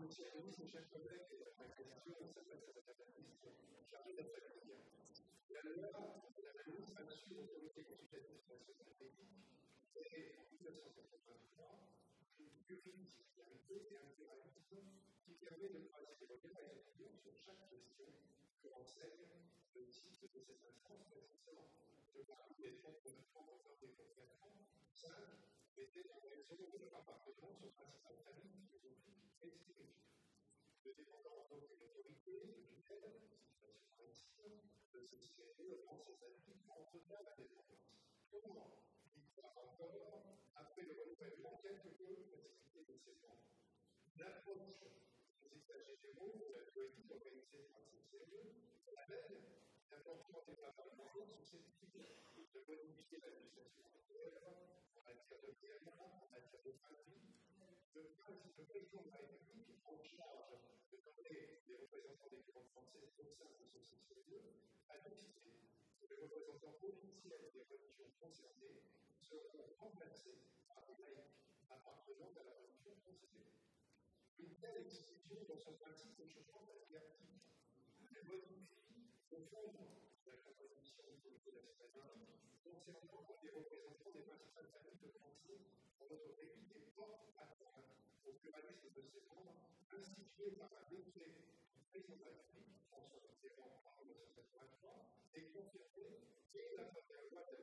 Chers amis, mes chers collègues, ma question s'adresse à Madame la ministre chargée de la famille. La loi de l'administration autorité éducative nationale créée en 1983 une pluridisciplinarité et un pluralisme qui permet de tracer les regards et opinions sur chaque question que renseigne le site de cette instance précisant que parmi les 39 enfants des 4 ans, 5 étaient en raison de leur appartenance aux principales familles philosophiques et spirituelles. Le dépendant en aucune autorité, de tutelle, situation maritime, de ce CCE dans ses amis entretient la dépendance. Comment il croit encore, après le renouvellement, quelque peu facilité de ses membres. L'approche des états généraux de la politique organisée par le CCE amène l'important des parlements susceptibles de modifier la législation en matière de bien, en matière de famille, le président de la République en charge de nommer les représentants des grands français au sein de ce CCE a décidé que les représentants officiels des religions concernées seront remplacés par des laïcs appartenant à la religion considérée. Une telle exécution dans son principe de changement patriarcatique, elle modifie au fond la composition du comité national concernant les représentants des principales familles de Français dans notre pays et porte atteinte au pluralisme de ses membres institué par un décret du président de la République, François Mitterrand, en 1983, et confirmé dès la première loi de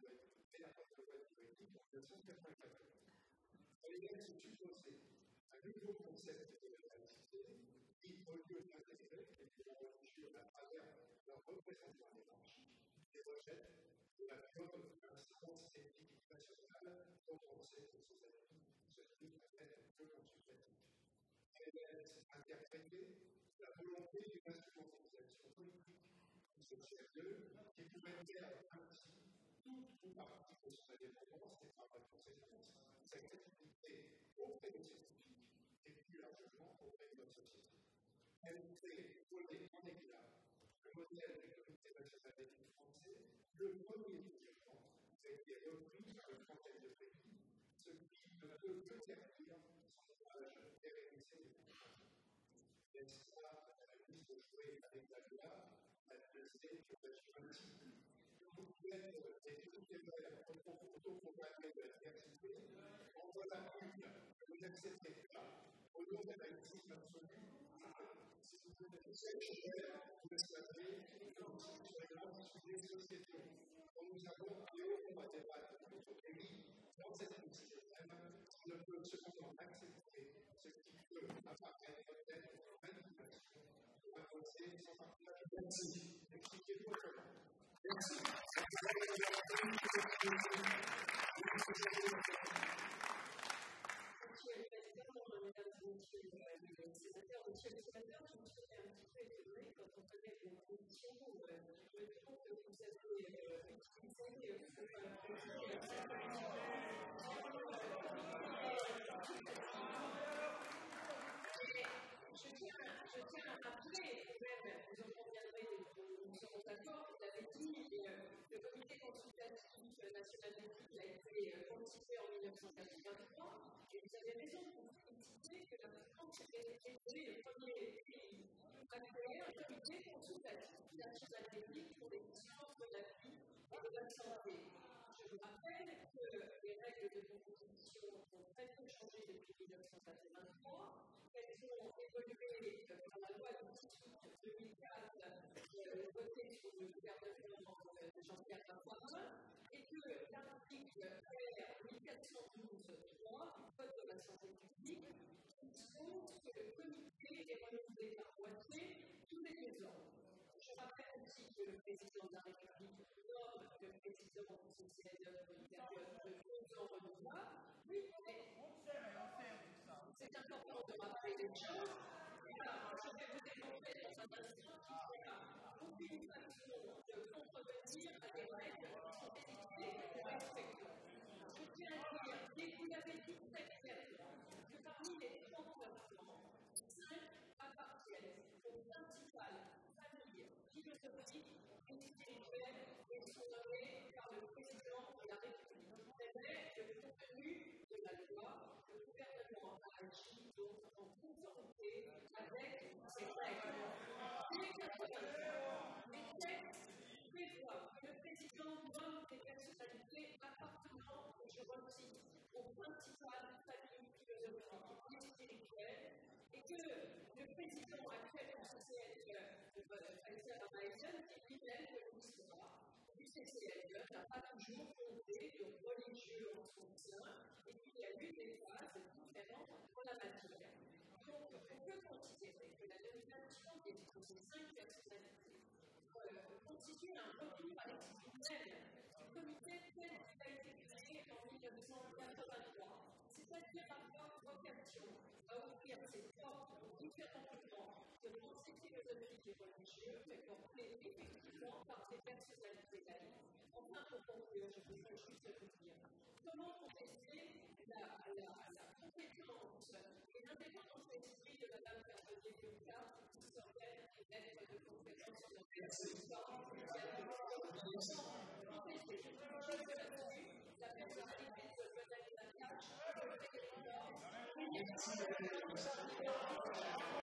politique en 1994. Elle laisse supposer un nouveau concept de la laïcité qui, au lieu d'intégrer les mouvements religieux à travers leurs représentants hiérarchiques, les rejette de la pure instance éthique nationale dont on sait que ses amis se trouvent à être que consultatifs. Elle laisse interpréter la volonté d'une instrumentalisation politique du CCE qui pourrait perdre ainsi toute ou partie de son indépendance et par la conséquence sa crédibilité auprès des scientifiques et plus largement auprès de notre société. Elle fait voler en éclat le modèle du comité national d'éthique français, le premier document qui a été repris par une trentaine de pays, ce qui ne peut que servir son image pérennisée des fondations. N'est-ce pas, Madame la ministre, jouer avec la loi, la liberté que l'agir ainsi? Vous pouvez être des fonctionnaires autoproclamés de la diversité, en voilà une que vous n'acceptez pas, au nom de la laïcité absolue. Si vous êtes fonctionnaire, vous le savez, nous sommes sur les grands sujets sociétaux dont nous avons et aurons à débattre dans notre pays, dans cette émission même, qui ne peut cependant accepter ce qui peut apparaître peut-être une manipulation pour imposer son partage. Merci. Expliquez-vous autrement. Merci. Monsieur le sénateur, je me suis un petit peu étonnée quand on connaît vos conditions, le ton que vous avez utilisé pour je tiens à rappeler, même, vous en conviendrez, nous serons d'accord, vous avez dit que le comité consultatif national d'éthique a été constitué en 1983, et vous avez raison pour féliciter que la France était le premier pays à créer un comité consultatif national d'éthique pour les sciences de la vie et de la santé. Je vous rappelle que les règles de composition ont très peu changé depuis 1983. Elles ont évolué par la loi du 10 août 2004 votée sous le gouvernement de Jean-Pierre Raffarin et que l'article R 1412-3 du Code de la santé publique dispose que le comité est renouvelé par moitié tous les 2 ans. Je rappelle aussi que le président de la République nomme le président du CCNE pour une période de 2 ans renouvelable. Oui, mais c'est important de rappeler les choses. Voilà, je vais vous démontrer dans un instant qu'il n'y a aucune façon de contrevenir à des règles qui sont édictées et que nous respectons. Je tiens à dire, et vous l'avez dit très clairement, que parmi les 39 ans, 5 appartiennent aux principales familles philosophiques et spirituelles et sont nommées par le président de la République. C'est le contenu de la loi. Le gouvernement a agi donc en conformité à aux principales familles philosophiques et spirituelles, et que le président actuel du CCLE, Alexander Mason, qui lui-même de l'histoire du CCLE, n'a pas toujours compté de religieux en son sein, et qu'il y a eu des phases différentes en la matière. Donc, on peut considérer que la nomination de ces 5 personnalités constitue un retour à l'esprit même du comité tel qu'il a été créé en 1983, c'est-à-dire avoir vocation à ouvrir ses portes aux différents courants de pensée philosophique et religieux, mais portés effectivement par des personnalités laïques. Enfin, pour conclure, je voudrais juste vous dire comment contester la compétence et l'indépendance d'esprit de Mme Charbonnier-Bioca, historienne et maître de conférence sur la l'histoire contester, je veux juste là-dessus, la personnalité de Lionel Nakache,